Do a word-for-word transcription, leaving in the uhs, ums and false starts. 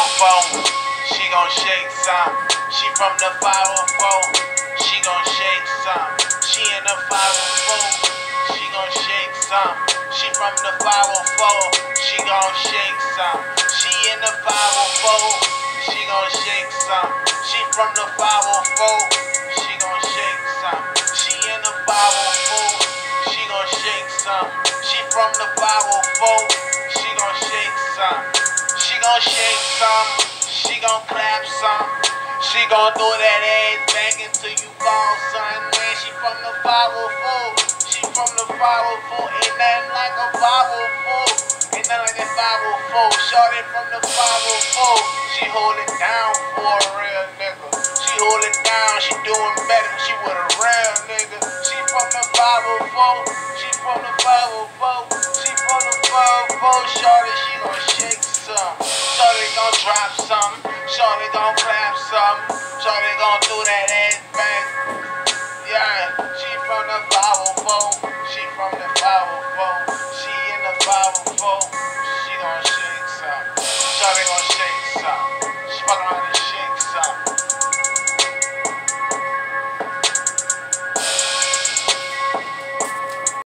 four, she gon' shake some. She from the five oh four, she gon' shake some. She in the five oh four, she gon' shake some. She from the five oh four, she gon' shake some. She in the five oh four, she gon' shake some. She from the five oh four, she gon' shake some. She in the five oh four, she gon' shake some. She from the five oh four, she gon' shake some. She gon' shake some, she gon' clap some. She gon' throw that ass back until you fall, son. Man, she from the five oh four, she from the five oh four. Ain't nothing like a five oh four, ain't nothing like that five oh four. Shorty from the five oh four, she hold it down for a real nigga. She hold it down, she doing better, she with a real nigga. She from the five oh four, she from the five oh four, she from the five oh four. Shorty, she gon' shake some, shorty gon' drop some, shorty gon' clap some, shorty gon' do that ass back. Yeah, she from the five oh four, she from the five oh four, she in the five oh four, she gon' shake some, shorty gon'